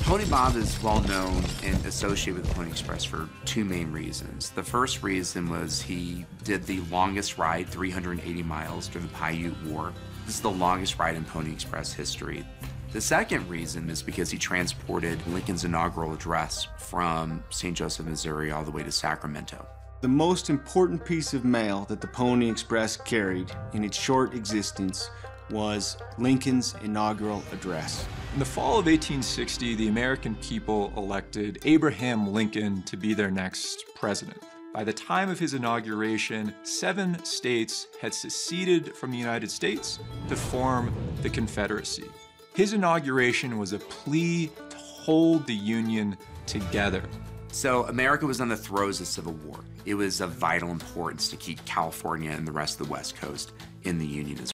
Pony Bob is well known and associated with the Pony Express for two main reasons. The first reason was he did the longest ride, 380 miles, during the Paiute War. This is the longest ride in Pony Express history. The second reason is because he transported Lincoln's inaugural address from St. Joseph, Missouri, all the way to Sacramento. The most important piece of mail that the Pony Express carried in its short existence was Lincoln's inaugural address. In the fall of 1860, the American people elected Abraham Lincoln to be their next president. By the time of his inauguration, 7 states had seceded from the United States to form the Confederacy. His inauguration was a plea to hold the Union together. So America was on the throes of Civil War. It was of vital importance to keep California and the rest of the West Coast in the Union as well.